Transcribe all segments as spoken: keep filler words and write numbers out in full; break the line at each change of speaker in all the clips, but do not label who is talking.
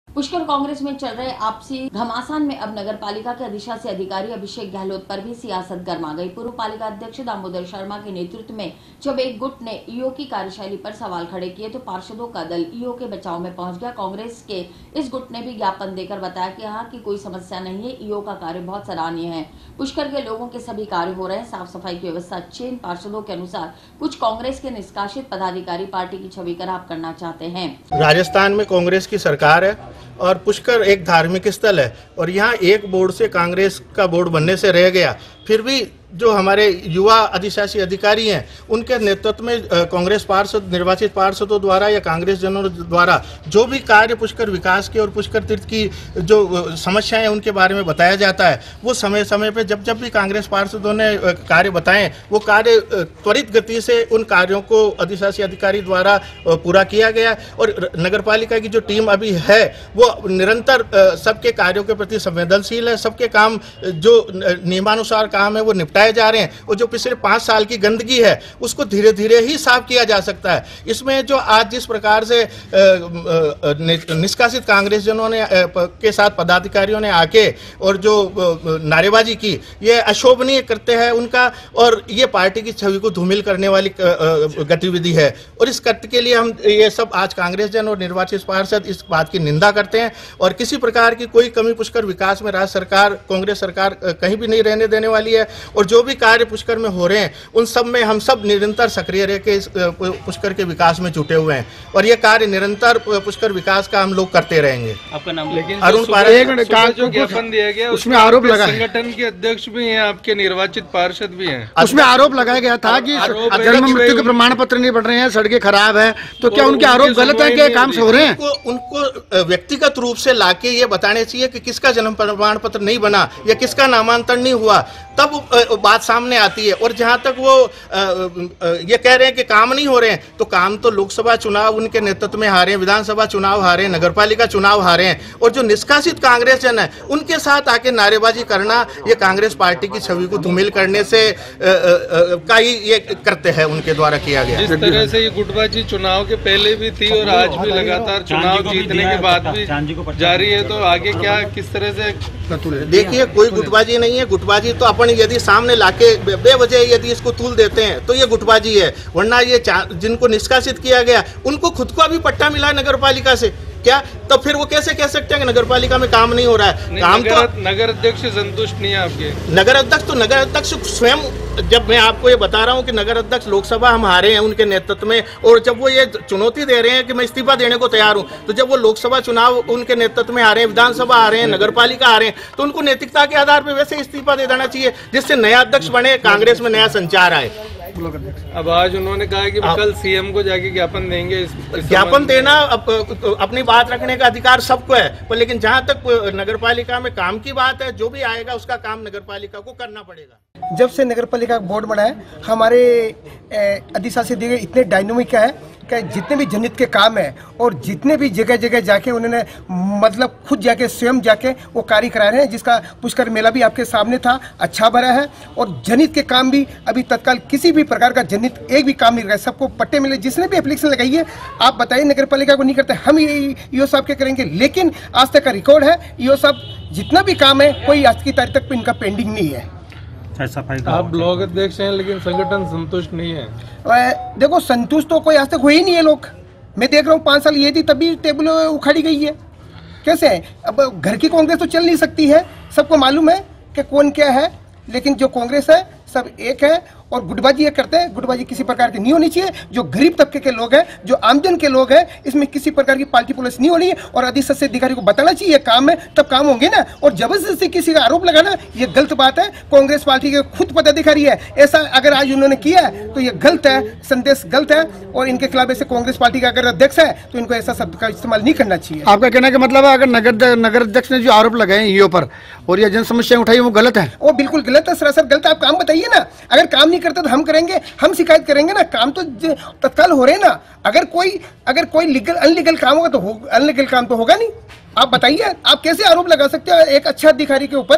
पुष्कर कांग्रेस में चल रहे आपसी घमासान में अब नगर पालिका के अधिशासी अधिकारी अभिषेक गहलोत पर भी सियासत गर्मा गई। पूर्व पालिका अध्यक्ष दामोदर शर्मा के नेतृत्व में जब एक गुट ने ईओ की कार्यशैली पर सवाल खड़े किए तो पार्षदों का दल ईओ के बचाव में पहुंच गया। कांग्रेस के इस गुट ने भी ज्ञापन देकर बताया कि यहाँ की कोई समस्या नहीं है, ईओ का कार्य बहुत सराहनीय है, पुष्कर के लोगों के सभी कार्य हो रहे हैं, साफ सफाई की व्यवस्था अच्छी है। इन पार्षदों के अनुसार कुछ कांग्रेस के निष्कासित पदाधिकारी पार्टी की छवि खराब करना चाहते हैं।
राजस्थान में कांग्रेस की सरकार है और पुष्कर एक धार्मिक स्थल है और यहाँ एक बोर्ड से कांग्रेस का बोर्ड बनने से रह गया, फिर भी जो हमारे युवा अधिशासी अधिकारी हैं उनके नेतृत्व में कांग्रेस पार्षद निर्वाचित पार्षदों द्वारा या कांग्रेस जनों द्वारा जो भी कार्य पुष्कर विकास के और पुष्कर तीर्थ की जो समस्याएं उनके बारे में बताया जाता है, वो समय समय पे जब जब भी कांग्रेस पार्षदों ने कार्य बताएं वो कार्य त्वरित गति से उन कार्यों को अधिशासी अधिकारी द्वारा पूरा किया गया। और नगर पालिका की जो टीम अभी है वो निरंतर सबके कार्यों के प्रति संवेदनशील है, सबके काम जो नियमानुसार काम है वो निपटा जा रहे हैं और जो पिछले पांच साल की गंदगी है उसको धीरे धीरे ही साफ किया जा सकता है। इसमें जो आज जिस प्रकार से निष्कासित कांग्रेस जनों ने के साथ पदाधिकारियों ने आके और जो नारेबाजी की, ये अशोभनीय करते हैं उनका और ये पार्टी की छवि को धूमिल करने वाली गतिविधि है। और इस कृत्य के लिए हम ये सब आज कांग्रेस जन और निर्वाचित पार्षद इस बात की निंदा करते हैं और किसी प्रकार की कोई कमी पुष्कर विकास में राज्य सरकार कांग्रेस सरकार कहीं भी नहीं रहने देने वाली है। और जो भी कार्य पुष्कर में हो रहे हैं उन सब में हम सब निरंतर सक्रिय रह के पुष्कर के विकास में जुटे हुए हैं और ये कार्य निरंतर पुष्कर विकास का हम लोग करते रहेंगे।
आपका नाम? लेकिन
अरुण
पारस जो ज्ञापन दिया गया उसमें आरोप लगा, संगठन के अध्यक्ष भी हैं, आपके निर्वाचित पार्षद भी हैं,
उसमें आरोप लगाया गया था कि जन्म मृत्यु के प्रमाण पत्र नहीं बन रहे हैं, सड़कें खराब है, तो क्या उनके आरोप गलत है कि काम से हो रहे हैं?
उनको व्यक्तिगत रूप से लाके ये बताने चाहिए कि किसका जन्म प्रमाण पत्र नहीं बना या किसका नामांतरण नहीं हुआ, तब बात सामने आती है। और जहां तक वो ये कह रहे हैं कि काम नहीं हो रहे हैं, तो काम तो लोकसभा चुनाव उनके नेतृत्व में हारे, विधानसभा चुनाव हारे, नगरपालिका चुनाव हारे हैं। और जो निष्कासित कांग्रेस जन है उनके साथ आके नारेबाजी करना ये कांग्रेस पार्टी की छवि को धूमिल करने से का ही ये करते हैं उनके द्वारा किया गया।
जिस तरह से ये गुटबाजी चुनाव के पहले भी थी और आज भी लगातार चुनाव जीतने के बाद भी जारी है, तो आगे क्या किस तरह से?
देखिए, कोई गुटबाजी नहीं है। गुटबाजी तो अपन यदि सामने लाके बेवजह यदि इसको तूल देते हैं तो ये गुटबाजी है, वरना ये जिनको निष्कासित किया गया उनको खुद को अभी पट्टा मिला नगर पालिका से, क्या तो फिर वो कैसे कह सकते हैं कि नगर पालिका में काम नहीं हो रहा है? काम
नगर,
तो
नगर अध्यक्ष संतुष्ट नहीं है आपके?
नगर अध्यक्ष तो नगर अध्यक्ष स्वयं, जब मैं आपको ये बता रहा हूँ कि नगर अध्यक्ष लोकसभा हम हारे हैं उनके नेतृत्व में, और जब वो ये चुनौती दे रहे हैं कि मैं इस्तीफा देने को तैयार हूँ, तो जब वो लोकसभा चुनाव उनके नेतृत्व में आ रहे हैं, विधानसभा आ रहे हैं, नगर पालिका आ रहे हैं, तो उनको नैतिकता के आधार पर वैसे इस्तीफा दे देना चाहिए जिससे नया अध्यक्ष बने, कांग्रेस में नया संचार आए।
अब आज उन्होंने कहा कि कल सीएम को जाके ज्ञापन देंगे।
ज्ञापन देना अप, अपनी बात रखने का अधिकार सबको है, पर लेकिन जहां तक नगरपालिका में काम की बात है, जो भी आएगा उसका काम नगरपालिका को करना पड़ेगा।
जब से नगरपालिका का बोर्ड बना है, हमारे अधिशासी अधिकारी इतने डायनामिक है कि जितने भी जनहित के काम है और जितने भी जगह जगह जाके उन्होंने मतलब खुद जाके स्वयं जाके वो कार्य करा रहे हैं, जिसका पुष्कर मेला भी आपके सामने था, अच्छा भरा है। और जनहित के काम भी अभी तत्काल किसी भी प्रकार का जनहित एक भी काम नहीं रहा है, सबको पट्टे मिले। जिसने भी एप्लीकेशन लगाई है, आप बताइए नगर पालिका को नहीं करते, हम ईओ साहब के करेंगे, लेकिन आज तक का रिकॉर्ड है ईओ साहब जितना भी काम है कोई आज की तारीख तक इनका पेंडिंग नहीं है।
आप ब्लॉक अध्यक्ष हैं लेकिन संगठन संतुष्ट नहीं है।
देखो, संतुष्ट तो कोई आज तक हुए ही नहीं है लोग। मैं देख रहा हूँ पाँच साल ये थी तभी टेबल उखाड़ी गई है। कैसे है? अब घर की कांग्रेस तो चल नहीं सकती है, सबको मालूम है कि कौन क्या है, लेकिन जो कांग्रेस है सब एक है और गुटबाजी ये करते हैं। गुटबाजी किसी प्रकार की नहीं होनी चाहिए। जो गरीब तबके के लोग हैं, जो आमजन के लोग हैं, इसमें किसी प्रकार की पार्टी पुलिस नहीं होनी है और अधिशासी अधिकारी को बताना चाहिए काम है, तब काम होंगे ना। और जबरदस्ती किसी का आरोप लगाना ये गलत बात है। कांग्रेस पार्टी के खुद पदाधिकारी है, ऐसा अगर आज उन्होंने किया है तो ये गलत है, संदेश गलत है। और इनके खिलाफ ऐसे कांग्रेस पार्टी का अगर अध्यक्ष है तो इनको ऐसा शब्द का इस्तेमाल नहीं करना चाहिए।
आपका कहने का मतलब है अगर नगर नगर अध्यक्ष ने जो आरोप लगाए ईओ पर और ये जन समस्याएं उठाई वो गलत है?
वो बिल्कुल गलत है, सरासर गलत है। आप काम बताइए ना, अगर काम नहीं करते तो हम करेंगे, हम शिकायत करेंगे ना। काम तो तत्काल हो रहे हैं ना। अगर कोई अगर कोई लीगल अनलीगल काम होगा तो अनलीगल काम तो होगा नहीं। आप बताइए, आप कैसे आरोप लगा सकते हो एक अच्छा अधिकारी के ऊपर?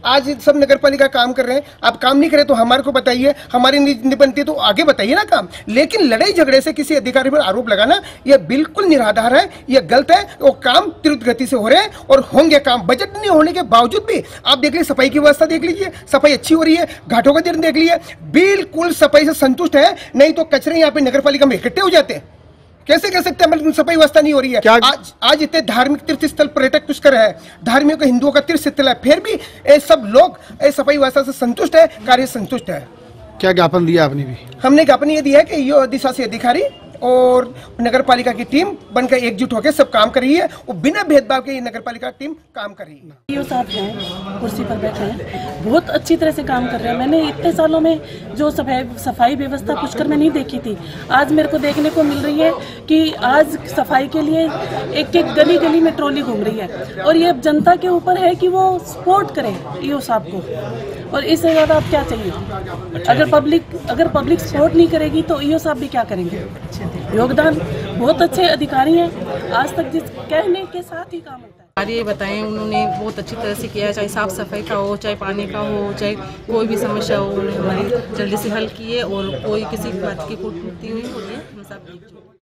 आज सब नगर पालिका काम कर रहे हैं, आप काम नहीं करें तो हमारे को बताइए, हमारी निबंधती तो आगे बताइए ना काम। लेकिन लड़ाई झगड़े से किसी अधिकारी पर आरोप लगाना यह बिल्कुल निराधार है, यह गलत है। वो काम त्वरित गति से हो रहे हैं और होंगे काम। बजट नहीं होने के बावजूद भी आप देख लीजिए, सफाई की व्यवस्था देख लीजिए, सफाई अच्छी हो रही है, घाटों का दिन देख लीजिए, बिल्कुल सफाई से संतुष्ट है। नहीं तो कचरे यहाँ पे नगर पालिका में इकट्ठे हो जाते हैं, कैसे कह सकते हैं सफाई व्यवस्था नहीं हो रही है। क्या? आज आज इतने धार्मिक तीर्थ स्थल पर्यटक पुष्कर है, धार्मिक हिंदुओं का तीर्थ स्थल है, फिर भी ये सब लोग सफाई व्यवस्था से संतुष्ट है, कार्य संतुष्ट है।
क्या ज्ञापन दिया आपने भी? हमने
ज्ञापन ये दिया है कि यो अधिशासी अधिकारी और नगर पालिका की टीम बनकर एकजुट होकर सब काम कर रही है और बिना भेदभाव के ये नगर पालिका टीम काम कर रही है।
ईओ साहब हैं, कुर्सी पर बैठे हैं, बहुत अच्छी तरह से काम कर रहे हैं। मैंने इतने सालों में जो सफाई सफाई व्यवस्था पुष्कर में नहीं देखी थी, आज मेरे को देखने को मिल रही है कि आज सफाई के लिए एक एक गली गली में ट्रॉली घूम रही है। और ये जनता के ऊपर है कि वो सपोर्ट करें ईओ साहब को, और इससे ज़्यादा आप क्या चाहिए। अगर पब्लिक अगर पब्लिक सपोर्ट नहीं करेगी तो ईओ साहब भी क्या करेंगे। योगदान बहुत अच्छे अधिकारी हैं, आज तक जिस कहने के साथ ही काम होता है।
कार्य बताएं उन्होंने बहुत अच्छी तरह से किया है, चाहे साफ सफाई का हो, चाहे पानी का हो, चाहे कोई भी समस्या हो, उन्होंने हमारी जल्दी से हल की है और कोई किसी बात की पूर्ति हुई हो, हम सब